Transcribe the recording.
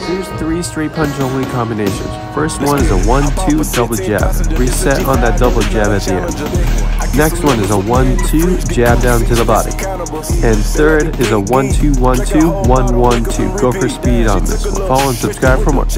Here's 3 straight punch only combinations. First one is a 1-2 double jab. Reset on that double jab at the end. Next one is a 1-2 jab down to the body. And third is a 1-2-1-2 1-1-2. Go for speed on this one. Follow and subscribe for more.